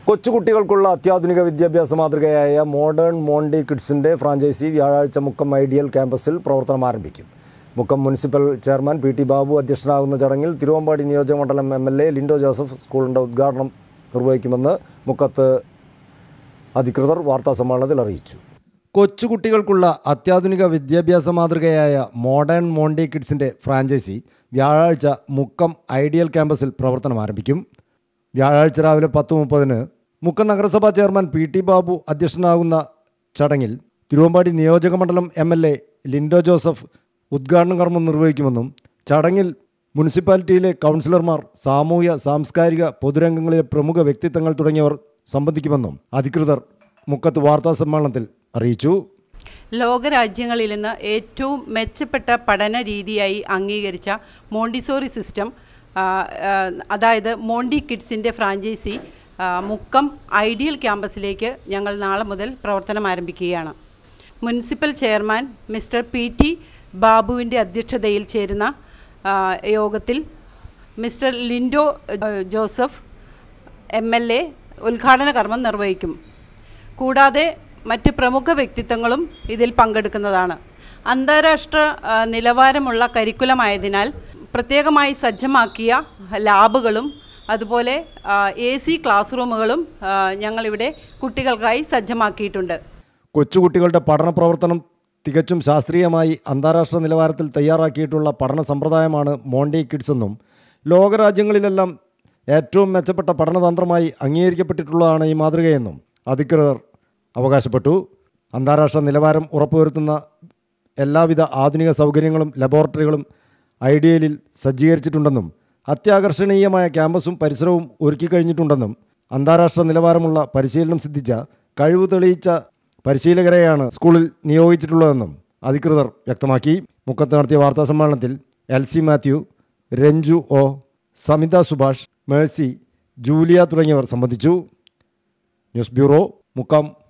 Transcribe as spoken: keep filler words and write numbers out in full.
കൊച്ചുകുട്ടികൾക്കുള്ള അത്യാധുനിക വിദ്യാഭ്യാസ മാതൃകയായ മോഡേൺ മോണ്ടി കിഡ്സിൻ്റെ ഫ്രാഞ്ചൈസി വ്യാഴാഴ്ച മുക്കം ഐഡിയൽ ക്യാമ്പസിൽ പ്രവർത്തനം ആരംഭിക്കും. Mukkam municipal chairman P T Babu അധ്യക്ഷനാകുന്ന ചടങ്ങിൽ തിരുവമ്പാടി നിയോജകമണ്ഡലം M L A Lindo Joseph സ്കൂളിൻ്റെ ഉദ്ഘാടനം നിർവഹിക്കുമെന്ന് മുക്കത്ത് അധികൃതർ വാർത്താസമ്മേളനത്തിൽ അറിയിച്ചു. കൊച്ചുകുട്ടികൾക്കുള്ള അത്യാധുനിക വിദ്യാഭ്യാസ മാതൃകയായ മോഡേൺ മോണ്ടി കിഡ്സിൻ്റെ ഫ്രാഞ്ചൈസി വ്യാഴാഴ്ച മുക്കം ഐഡിയൽ ക്യാമ്പസിൽ പ്രവർത്തനം ആരംഭിക്കും. വ്യാഴാഴ്ച രാവിലെ പത്ത് മുപ്പതിന് മുക്കം നഗരസഭാ ചെയർമാൻ പി ടി ബാബു അധ്യക്ഷനാകുന്ന ചടങ്ങിൽ തിരുവമ്പാടി നിയോജകമണ്ഡലം M L A Lindo Joseph ഉദ്ഘാടന കർമ്മം നിർവഹിക്കുമെന്നും ചടങ്ങിൽ മുനിസിപ്പാലിറ്റിയിലെ കൗൺസിലർമാർ, സാമൂഹ്യ സാംസ്കാരിക പൊതുരംഗങ്ങളിലെ പ്രമുഖ വ്യക്തിത്വങ്ങൾ തുടങ്ങിയവർ സംബന്ധിക്കുമെന്നും അധികൃതർ മുക്കത്ത് വാർത്താസമ്മേളനത്തിൽ അറിയിച്ചു. ലോകരാജ്യങ്ങളിൽ നിന്ന് ഏറ്റവും മെച്ചപ്പെട്ട പഠന രീതിയായി അംഗീകരിച്ച മോണ്ടിസോറി സിസ്റ്റം, അതായത് മോണ്ടി കിഡ്സിൻ്റെ ഫ്രാഞ്ചൈസി മുക്കം ഐഡിയൽ ക്യാമ്പസിലേക്ക് ഞങ്ങൾ നാളെ മുതൽ പ്രവർത്തനം ആരംഭിക്കുകയാണ്. Municipal chairman mister P T ബാബുവിൻ്റെ അധ്യക്ഷതയിൽ ചേരുന്ന യോഗത്തിൽ mister Lindo Joseph M L A ഉദ്ഘാടന കർമ്മം നിർവഹിക്കും. കൂടാതെ മറ്റ് പ്രമുഖ വ്യക്തിത്വങ്ങളും ഇതിൽ പങ്കെടുക്കുന്നതാണ്. അന്താരാഷ്ട്ര നിലവാരമുള്ള കരിക്കുലമായതിനാൽ പ്രത്യേകമായി സജ്ജമാക്കിയ ലാബുകളും അതുപോലെ എ സി ക്ലാസ് റൂമുകളും ഞങ്ങളിവിടെ കുട്ടികൾക്കായി സജ്ജമാക്കിയിട്ടുണ്ട്. കൊച്ചുകുട്ടികളുടെ പഠന പ്രവർത്തനം തികച്ചും ശാസ്ത്രീയമായി അന്താരാഷ്ട്ര നിലവാരത്തിൽ തയ്യാറാക്കിയിട്ടുള്ള പഠന സമ്പ്രദായമാണ് മോണ്ടി കിഡ്സ് എന്നും ലോകരാജ്യങ്ങളിലെല്ലാം ഏറ്റവും മെച്ചപ്പെട്ട പഠനതന്ത്രമായി അംഗീകരിക്കപ്പെട്ടിട്ടുള്ളതാണ് ഈ മാതൃകയെന്നും അധികൃതർ അവകാശപ്പെട്ടു. അന്താരാഷ്ട്ര നിലവാരം ഉറപ്പുവരുത്തുന്ന എല്ലാവിധ ആധുനിക സൗകര്യങ്ങളും ലബോറട്ടറികളും ഐഡിയലിൽ സജ്ജീകരിച്ചിട്ടുണ്ടെന്നും അത്യാകർഷണീയമായ ക്യാമ്പസും പരിസരവും ഒരുക്കിക്കഴിഞ്ഞിട്ടുണ്ടെന്നും അന്താരാഷ്ട്ര നിലവാരമുള്ള പരിശീലനം സിദ്ധിച്ച കഴിവ് തെളിയിച്ച പരിശീലകരെയാണ് സ്കൂളിൽ നിയോഗിച്ചിട്ടുള്ളതെന്നും അധികൃതർ വ്യക്തമാക്കി. മുക്കത്ത് നടത്തിയ വാർത്താസമ്മേളനത്തിൽ L C Mathew, Ranju O, Samitha Subhash, Mercy, Julia തുടങ്ങിയവർ സംബന്ധിച്ചു. News bureau, Mukkam.